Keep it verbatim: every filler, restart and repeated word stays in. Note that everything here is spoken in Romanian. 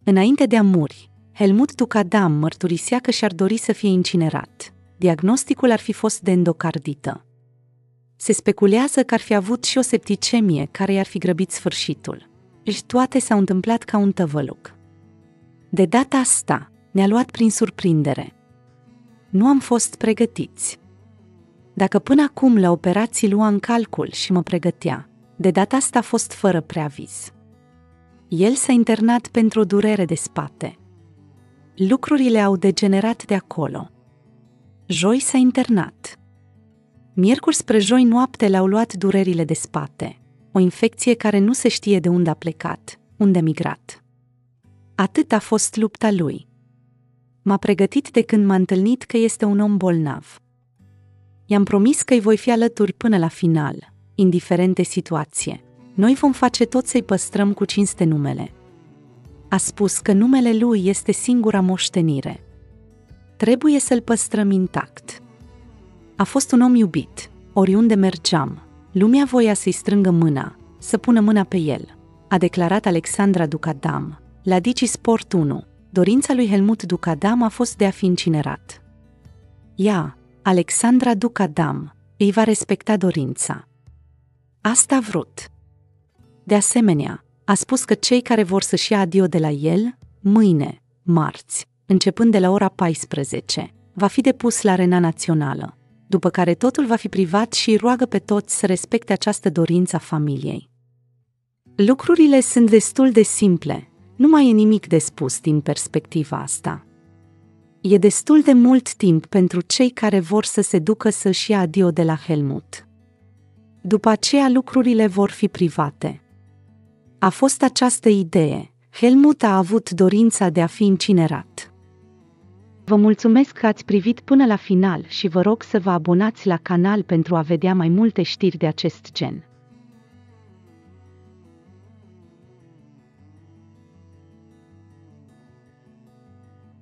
Înainte de a muri, Helmut Ducadam mărturisea că și-ar dori să fie incinerat. Diagnosticul ar fi fost de endocardită. Se speculează că ar fi avut și o septicemie care i-ar fi grăbit sfârșitul. Și toate s-au întâmplat ca un tăvăluc. De data asta, ne-a luat prin surprindere. Nu am fost pregătiți. Dacă până acum la operații lua în calcul și mă pregătea, de data asta a fost fără preaviz. El s-a internat pentru o durere de spate. Lucrurile au degenerat de acolo. Joi s-a internat. Miercuri spre joi noapte l-au luat durerile de spate, o infecție care nu se știe de unde a plecat, unde a migrat. Atât a fost lupta lui. M-a pregătit de când m-a întâlnit că este un om bolnav. I-am promis că îi voi fi alături până la final, indiferent de situație. Noi vom face tot să-i păstrăm cu cinste numele. A spus că numele lui este singura moștenire. Trebuie să-l păstrăm intact. A fost un om iubit, oriunde mergeam. Lumea voia să-i strângă mâna, să pună mâna pe el, a declarat Alexandra Ducadam la DigiSport unu. Dorința lui Helmut Ducadam a fost de a fi incinerat. Ea, Alexandra Ducadam, îi va respecta dorința. Asta a vrut. De asemenea, a spus că cei care vor să-și ia adio de la el, mâine, marți, începând de la ora paisprezece, va fi depus la Arena Națională, după care totul va fi privat și îi roagă pe toți să respecte această dorință a familiei. Lucrurile sunt destul de simple, nu mai e nimic de spus din perspectiva asta. E destul de mult timp pentru cei care vor să se ducă să-și ia adio de la Helmut. După aceea lucrurile vor fi private. A fost această idee. Helmut a avut dorința de a fi incinerat. Vă mulțumesc că ați privit până la final și vă rog să vă abonați la canal pentru a vedea mai multe știri de acest gen.